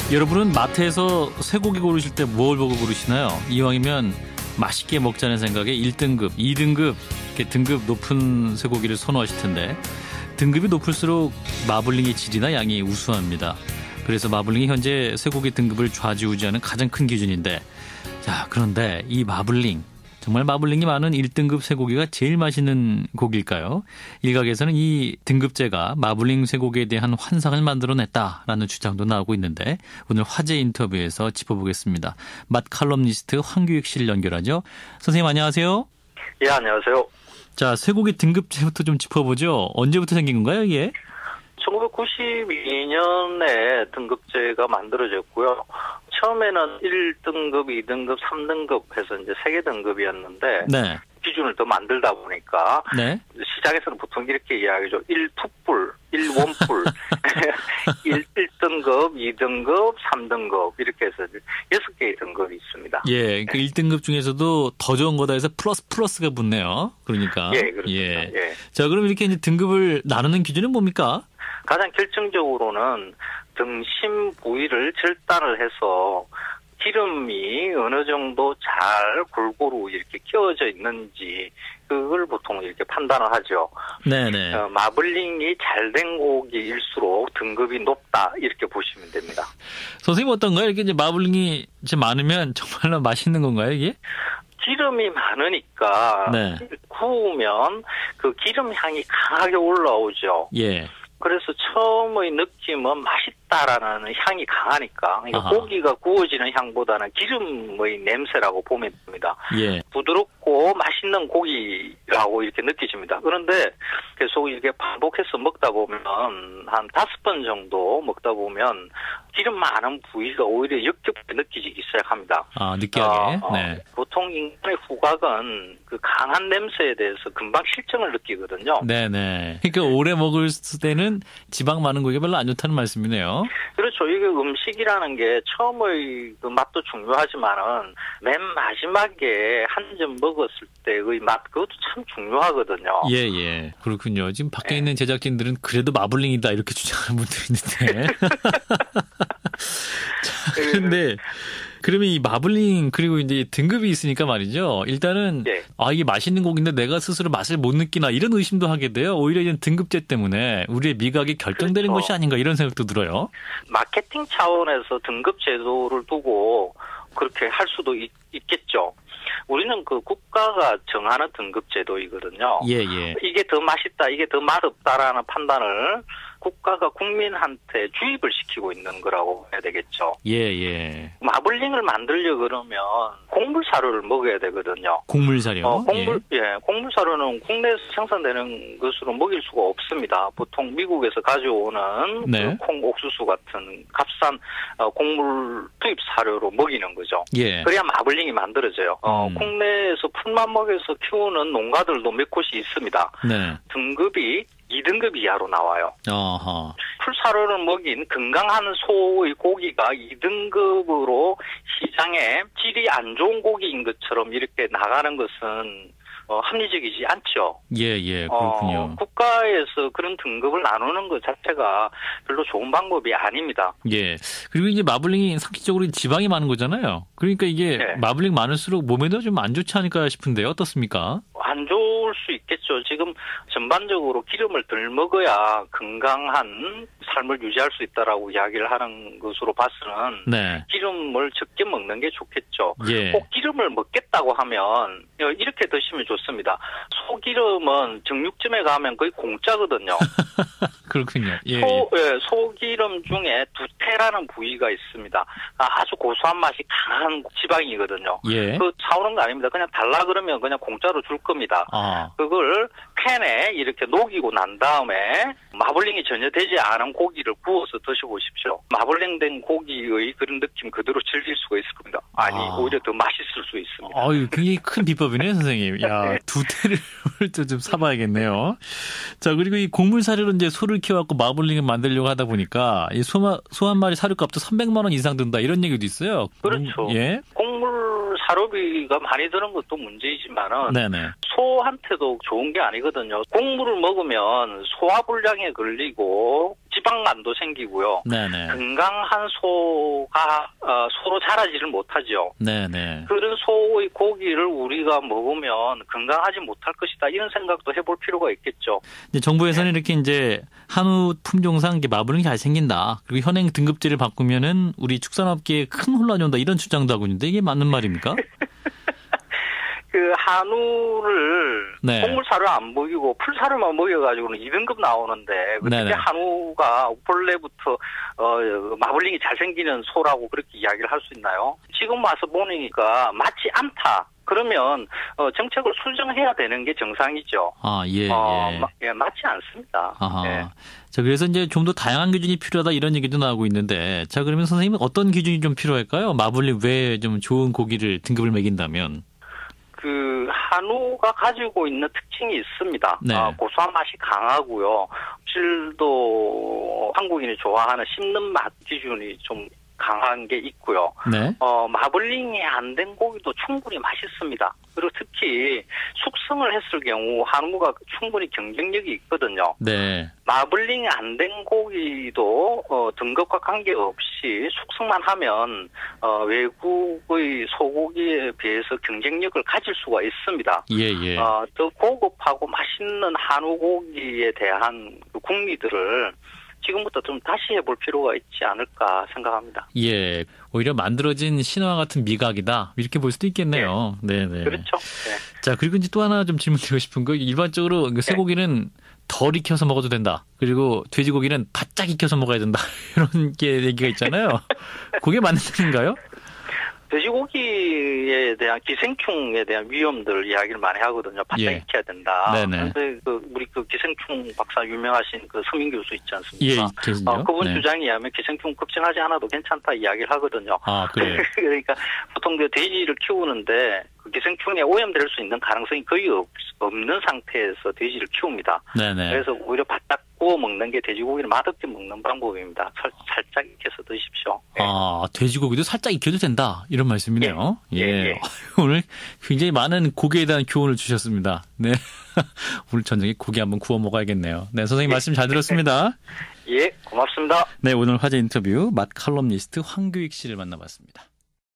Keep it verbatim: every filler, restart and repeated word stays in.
여러분은 마트에서 쇠고기 고르실 때 뭘 보고 고르시나요? 이왕이면 맛있게 먹자는 생각에 일 등급, 이 등급 이렇게 등급 높은 쇠고기를 선호하실 텐데 등급이 높을수록 마블링의 질이나 양이 우수합니다. 그래서 마블링이 현재 쇠고기 등급을 좌지우지하는 가장 큰 기준인데 자 그런데 이 마블링 정말 마블링이 많은 일 등급 쇠고기가 제일 맛있는 고기일까요? 일각에서는 이 등급제가 마블링 쇠고기에 대한 환상을 만들어냈다라는 주장도 나오고 있는데 오늘 화제 인터뷰에서 짚어보겠습니다. 맛 칼럼니스트 황규익 씨를 연결하죠. 선생님 안녕하세요. 예, 안녕하세요. 자, 쇠고기 등급제부터 좀 짚어보죠. 언제부터 생긴 건가요, 이게? 천구백구십이 년에 등급제가 만들어졌고요. 처음에는 일 등급, 이 등급, 삼 등급 해서 이제 세 개 등급이었는데 네. 기준을 더 만들다 보니까 네. 시장에서는 보통 이렇게 이야기하죠. 일 툭불, 일 원불, 일 등급, 이 등급, 삼 등급 이렇게 해서 여섯 개의 등급이 있습니다. 예, 그 일 등급 중에서도 더 좋은 거다 해서 플러스 플러스가 붙네요. 그러니까. 예, 그렇습니다. 예. 예. 자, 그럼 이렇게 이제 등급을 나누는 기준은 뭡니까? 가장 결정적으로는 등심 부위를 절단을 해서 기름이 어느 정도 잘 골고루 이렇게 끼워져 있는지 그걸 보통 이렇게 판단을 하죠. 네네. 어, 마블링이 잘 된 고기일수록 등급이 높다 이렇게 보시면 됩니다. 선생님 어떤가요? 이렇게 이제 마블링이 이제 많으면 정말로 맛있는 건가요, 이게? 기름이 많으니까 네. 구우면 그 기름 향이 강하게 올라오죠. 예. 그래서 처음의 느낌은 맛있다라는 향이 강하니까 그러니까 고기가 구워지는 향보다는 기름의 냄새라고 보면 됩니다. 예. 부드럽고 맛있는 고기라고 이렇게 느껴집니다. 그런데 계속 이렇게 반복해서 먹다 보면 한 다섯 번 정도 먹다 보면 기름 많은 부위가 오히려 역겹게 느껴지기 시작합니다. 아, 느끼하게. 어, 네. 어, 보통 인간의 후각은 그 강한 냄새에 대해서 금방 실증을 느끼거든요. 네네. 그러니까 오래 먹을 때는 지방 많은 고기가 별로 안 좋다는 말씀이네요. 그렇죠. 이게 음식이라는 게 처음의 그 맛도 중요하지만은 맨 마지막에 한 점 먹었을 때의 맛 그것도 참 중요하거든요. 예, 예. 그렇군요. 지금 밖에 네. 있는 제작진들은 그래도 마블링이다 이렇게 주장하는 분들이 있는데. 자, 그런데 그러면 이 마블링 그리고 이제 등급이 있으니까 말이죠. 일단은 네. 아 이게 맛있는 고기인데 내가 스스로 맛을 못 느끼나 이런 의심도 하게 돼요. 오히려 이런 등급제 때문에 우리의 미각이 결정되는 그렇죠. 것이 아닌가 이런 생각도 들어요. 마케팅 차원에서 등급 제도를 두고 그렇게 할 수도 있, 있겠죠. 우리는 그 국가가 정하는 등급 제도이거든요. 예, 예. 이게 더 맛있다, 이게 더 맛없다라는 판단을 국가가 국민한테 주입을 시키고 있는 거라고 해야 되겠죠. 예, 예. 마블링을 만들려 그러면 곡물 사료를 먹어야 되거든요. 곡물 사료? 어, 곡물, 예. 예, 곡물 사료는 국내에서 생산되는 것으로 먹일 수가 없습니다. 보통 미국에서 가져오는 네. 그 콩, 옥수수 같은 값싼 어, 곡물 투입 사료로 먹이는 거죠. 예. 그래야 마블링이 만들어져요. 어, 음. 국내에서 풀만 먹여서 키우는 농가들도 몇 곳이 있습니다. 네. 등급이 이 등급 이하로 나와요. 어허. 풀사료를 먹인 건강한 소의 고기가 이 등급으로 시장에 질이 안 좋은 고기인 것처럼 이렇게 나가는 것은 어, 합리적이지 않죠. 예, 예, 그렇군요. 어, 국가에서 그런 등급을 나누는 것 자체가 별로 좋은 방법이 아닙니다. 예. 그리고 이제 마블링이 상식적으로 지방이 많은 거잖아요. 그러니까 이게 네. 마블링 많을수록 몸에도 좀 안 좋지 않을까 싶은데요. 어떻습니까? 안 좋을 수 있겠죠. 지금 전반적으로 기름을 덜 먹어야 건강한 삶을 유지할 수 있다라고 이야기를 하는 것으로 봐서는 네. 기름을 적게 먹는 게 좋겠죠. 예. 꼭 기름을 먹겠다고 하면 이렇게 드시면 좋습니다. 소기름은 정육점에 가면 거의 공짜거든요. 그렇군요. 예, 소, 예, 소기름 중에 두테라는 부위가 있습니다. 아주 고소한 맛이 강한 지방이거든요. 예. 그 사오는 거 아닙니다. 그냥 달라 그러면 그냥 공짜로 줄 겁니다. 아. 그걸 팬에 이렇게 녹이고 난 다음에 마블링이 전혀 되지 않은 고기를 구워서 드셔보십시오. 마블링된 고기의 그런 느낌 그대로 즐길 수가 있을 겁니다. 아니 아. 오히려 더 맛있을 수 있습니다. 아유, 굉장히 큰 비법이네요, 선생님. 야, 두테를 좀 사봐야겠네요. 자, 그리고 이 곡물 사료로 이제 소를 키워갖고 마블링을 만들려고 하다 보니까 이 소마, 소 한 마리 사료값도 삼백만 원 이상 든다 이런 얘기도 있어요. 그렇죠. 예. 곡물 사료비가 많이 드는 것도 문제이지만은 네네. 소한테도 좋은 게 아니거든요. 곡물을 먹으면 소화불량에 걸리고 지방간도 생기고요. 네네. 건강한 소가 어, 소로 자라지를 못하죠. 네네. 그런 소의 고기를 우리가 먹으면 건강하지 못할 것이다. 이런 생각도 해볼 필요가 있겠죠. 이제 정부에서는 네. 이렇게 이제 한우 품종상 이게 마블링이 잘 생긴다. 그리고 현행 등급제를 바꾸면은 우리 축산업계에 큰 혼란이 온다. 이런 주장도 하고 있는데 이게 맞는 말입니까? 그 한우를 네. 곡물살을 안 먹이고 풀살을만 먹여가지고는 이 등급 나오는데 그때 한우가 본래부터 어, 마블링이 잘 생기는 소라고 그렇게 이야기를 할 수 있나요? 지금 와서 보니까 맞지 않다. 그러면 어, 정책을 수정해야 되는 게 정상이죠. 아, 예, 어, 예. 마, 예, 맞지 않습니다. 아하. 예. 자, 그래서 이제 좀 더 다양한 기준이 필요하다 이런 얘기도 나오고 있는데, 자, 그러면 선생님은 어떤 기준이 좀 필요할까요? 마블링 외에 좀 좋은 고기를 등급을 매긴다면? 그 한우가 가지고 있는 특징이 있습니다. 네. 어, 고소한 맛이 강하고요. 질도 한국인이 좋아하는 씹는 맛 기준이 좀 강한 게 있고요. 네. 어, 마블링이 안 된 고기도 충분히 맛있습니다. 그리고 특히 숙성을 했을 경우 한우가 충분히 경쟁력이 있거든요. 네. 마블링이 안 된 고기도 어, 등급과 관계없이 숙성만 하면 어, 외국의 소고기에 비해서 경쟁력을 가질 수가 있습니다. 예, 예. 어, 더 고급하고 맛있는 한우 고기에 대한 그 국민들을 지금부터 좀 다시 해볼 필요가 있지 않을까 생각합니다. 예, 오히려 만들어진 신화 같은 미각이다 이렇게 볼 수도 있겠네요. 네, 네. 그렇죠. 네. 자, 그리고 이제 또 하나 좀 질문드리고 싶은 거, 일반적으로 쇠고기는 덜 익혀서 먹어도 된다. 그리고 돼지고기는 바짝 익혀서 먹어야 된다. 이런 게 얘기가 있잖아요. 그게 맞는 뜻인가요? 돼지고기에 대한 기생충에 대한 위험들 이야기를 많이 하거든요. 바짝 예. 익혀야 된다. 네네. 그런데 그 우리 그 기생충 박사 유명하신 그 서민 교수 있지 않습니까? 예, 계시죠. 어, 그분 네. 주장에 의하면 기생충 걱정하지 않아도 괜찮다 이야기를 하거든요. 아, 그래요? 그러니까 보통 그 돼지를 키우는데 그 기생충에 오염될 수 있는 가능성이 거의 없, 없는 상태에서 돼지를 키웁니다. 네네. 그래서 오히려 바짝 구워 먹는 게 돼지고기를 맛없게 먹는 방법입니다. 살, 살짝 익혀서 드십시오. 네. 아, 돼지고기도 살짝 익혀도 된다. 이런 말씀이네요. 예. 예. 예, 예. 오늘 굉장히 많은 고기에 대한 교훈을 주셨습니다. 네. 오늘 저녁에 고기 한번 구워 먹어야겠네요. 네, 선생님 말씀 잘 들었습니다. 예, 고맙습니다. 네, 오늘 화제 인터뷰 맛 칼럼니스트 황교익 씨를 만나봤습니다.